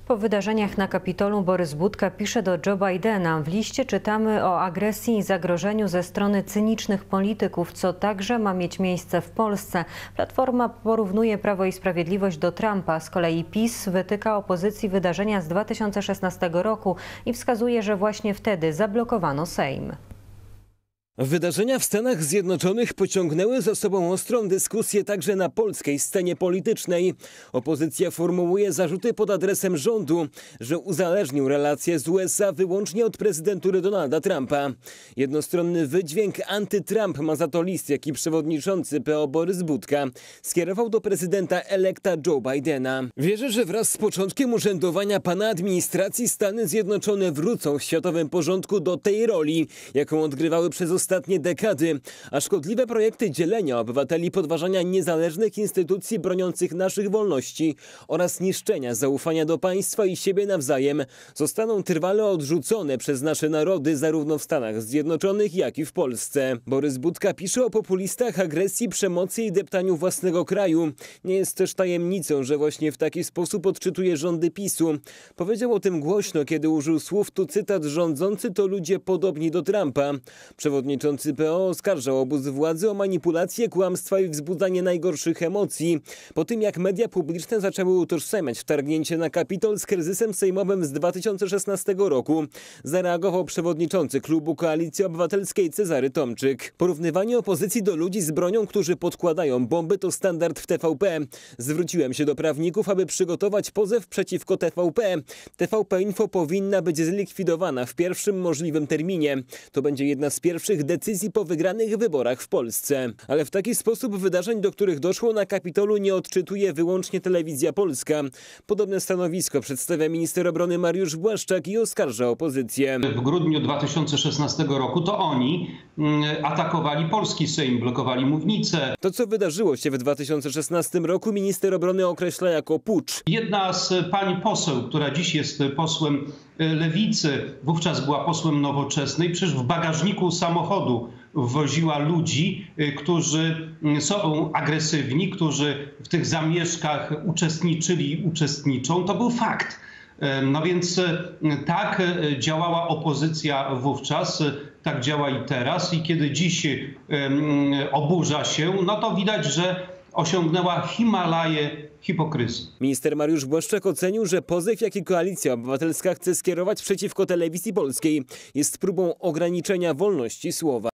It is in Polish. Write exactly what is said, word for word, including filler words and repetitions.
Po wydarzeniach na Kapitolu Borys Budka pisze do Joe Bidena. W liście czytamy o agresji i zagrożeniu ze strony cynicznych polityków, co także ma mieć miejsce w Polsce. Platforma porównuje Prawo i Sprawiedliwość do Trumpa. Z kolei PiS wytyka opozycji wydarzenia z dwa tysiące szesnastego roku i wskazuje, że właśnie wtedy zablokowano Sejm. Wydarzenia w Stanach Zjednoczonych pociągnęły za sobą ostrą dyskusję także na polskiej scenie politycznej. Opozycja formułuje zarzuty pod adresem rządu, że uzależnił relacje z U S A wyłącznie od prezydentury Donalda Trumpa. Jednostronny wydźwięk anty-Trump ma za to list, jaki przewodniczący P O Borys Budka skierował do prezydenta elekta Joe Bidena. Wierzę, że wraz z początkiem urzędowania pana administracji Stany Zjednoczone wrócą w światowym porządku do tej roli, jaką odgrywały przez ostatnie ostatnie dekady, a szkodliwe projekty dzielenia obywateli, podważania niezależnych instytucji broniących naszych wolności oraz niszczenia zaufania do państwa i siebie nawzajem zostaną trwale odrzucone przez nasze narody zarówno w Stanach Zjednoczonych, jak i w Polsce. Borys Budka pisze o populistach, agresji, przemocy i deptaniu własnego kraju. Nie jest też tajemnicą, że właśnie w taki sposób odczytuje rządy PiSu. Powiedział o tym głośno, kiedy użył słów, tu cytat, rządzący to ludzie podobni do Trumpa. Przewodniczący Przewodniczący P O oskarżał obóz władzy o manipulację, kłamstwa i wzbudzanie najgorszych emocji. Po tym, jak media publiczne zaczęły utożsamiać wtargnięcie na Kapitol z kryzysem sejmowym z dwa tysiące szesnastego roku, zareagował przewodniczący klubu Koalicji Obywatelskiej Cezary Tomczyk. Porównywanie opozycji do ludzi z bronią, którzy podkładają bomby, to standard w T V P. Zwróciłem się do prawników, aby przygotować pozew przeciwko T V P. T V P Info powinna być zlikwidowana w pierwszym możliwym terminie. To będzie jedna z pierwszych decyzji po wygranych wyborach w Polsce. Ale w taki sposób wydarzeń, do których doszło na Kapitolu, nie odczytuje wyłącznie Telewizja Polska. Podobne stanowisko przedstawia minister obrony Mariusz Błaszczak i oskarża opozycję. W grudniu dwa tysiące szesnastego roku to oni atakowali polski Sejm, blokowali mównicę. To, co wydarzyło się w dwa tysiące szesnastym roku, minister obrony określa jako pucz. Jedna z pań poseł, która dziś jest posłem Lewicy, wówczas była posłem Nowoczesnej, przecież w bagażniku samochodu woziła ludzi, którzy są agresywni, którzy w tych zamieszkach uczestniczyli i uczestniczą. To był fakt. No więc tak działała opozycja wówczas, tak działa i teraz. I kiedy dziś oburza się, no to widać, że osiągnęła Himalaje hipokryzji. Minister Mariusz Błaszczak ocenił, że pozew, jaki Koalicja Obywatelska chce skierować przeciwko Telewizji Polskiej, jest próbą ograniczenia wolności słowa.